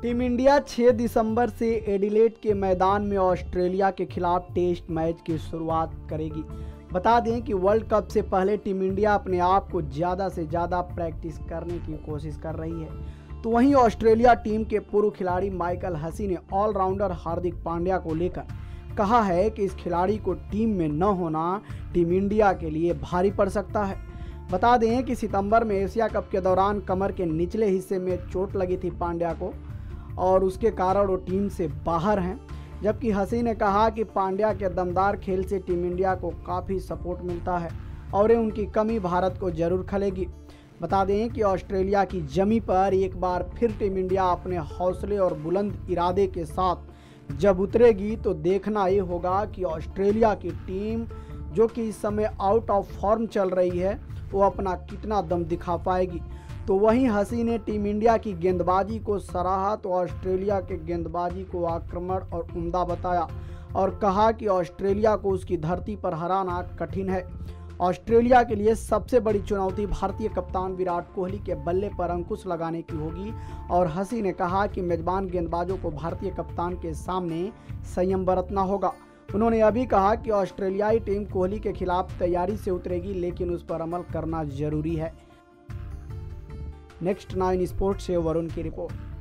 Team India 6 दिसंबर से Adelaide के मैदान में ऑस्ट्रेलिया के खिलाफ टेस्ट मैच की शुरुआत करेगी। बता दें कि वर्ल्ड कप से पहले टीम इंडिया अपने आप को ज़्यादा से ज़्यादा प्रैक्टिस करने की कोशिश कर रही है। तो वहीं ऑस्ट्रेलिया टीम के पूर्व खिलाड़ी माइकल हसी ने ऑलराउंडर हार्दिक पांड्या को लेकर कहा है कि इस खिलाड़ी को टीम में न होना टीम इंडिया के लिए भारी पड़ सकता है। बता दें कि सितंबर में एशिया कप के दौरान कमर के निचले हिस्से में चोट लगी थी पांड्या को और उसके कारण वो टीम से बाहर हैं। जबकि हसी ने कहा कि पांड्या के दमदार खेल से टीम इंडिया को काफ़ी सपोर्ट मिलता है और उनकी कमी भारत को जरूर खलेगी। बता दें कि ऑस्ट्रेलिया की जमी पर एक बार फिर टीम इंडिया अपने हौसले और बुलंद इरादे के साथ जब उतरेगी तो देखना ये होगा कि ऑस्ट्रेलिया की टीम जो कि इस समय आउट ऑफ फॉर्म चल रही है वो अपना कितना दम दिखा पाएगी। तो वहीं हसी ने टीम इंडिया की गेंदबाजी को सराहा तो ऑस्ट्रेलिया के गेंदबाजी को आक्रमण और उम्दा बताया और कहा कि ऑस्ट्रेलिया को उसकी धरती पर हराना कठिन है। ऑस्ट्रेलिया के लिए सबसे बड़ी चुनौती भारतीय कप्तान विराट कोहली के बल्ले पर अंकुश लगाने की होगी और हसी ने कहा कि मेजबान गेंदबाजों को भारतीय कप्तान के सामने संयम बरतना होगा। उन्होंने अभी कहा कि ऑस्ट्रेलियाई टीम कोहली के खिलाफ तैयारी से उतरेगी लेकिन उस पर अमल करना जरूरी है। नेक्स्ट 9 स्पोर्ट्स से वरुण की रिपोर्ट।